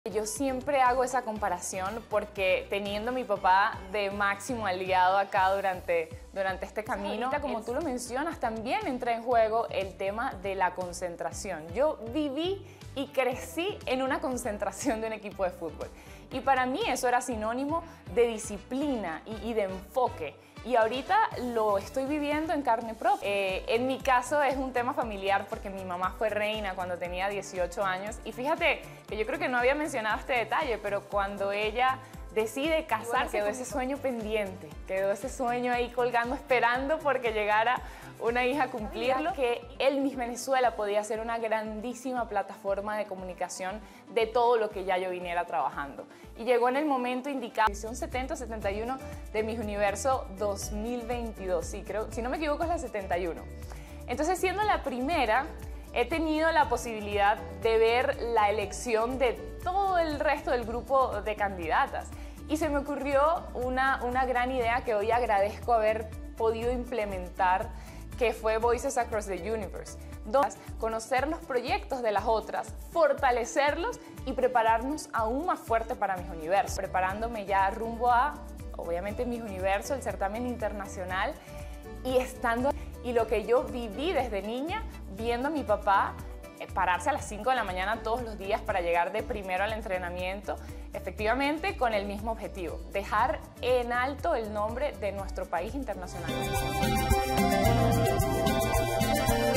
Yo siempre hago esa comparación porque teniendo a mi papá de máximo aliado acá durante este camino, ahorita, como tú lo mencionas, también entra en juego el tema de la concentración. Yo viví y crecí en una concentración de un equipo de fútbol y para mí eso era sinónimo de disciplina y de enfoque. Y ahorita lo estoy viviendo en carne propia. En mi caso es un tema familiar porque mi mamá fue reina cuando tenía 18 años. Y fíjate que yo creo que no había mencionado este detalle, pero cuando ella decide casarse, quedó ese sueño pendiente, quedó ese sueño ahí colgando, esperando porque llegara una hija a cumplirlo, que el Miss Venezuela podía ser una grandísima plataforma de comunicación de todo lo que ya yo viniera trabajando. Y llegó en el momento indicado, edición 70-71 de Miss Universo 2022, sí, creo, si no me equivoco es la 71. Entonces, siendo la primera, he tenido la posibilidad de ver la elección de todo el resto del grupo de candidatas. Y se me ocurrió una gran idea que hoy agradezco haber podido implementar, que fue Voices Across the Universe. Conocer los proyectos de las otras, fortalecerlos y prepararnos aún más fuerte para Miss Universo. Preparándome ya rumbo a, obviamente, Miss Universo, el certamen internacional, y lo que yo viví desde niña, viendo a mi papá pararse a las 5 de la mañana todos los días para llegar de primero al entrenamiento, efectivamente con el mismo objetivo, dejar en alto el nombre de nuestro país internacionalmente.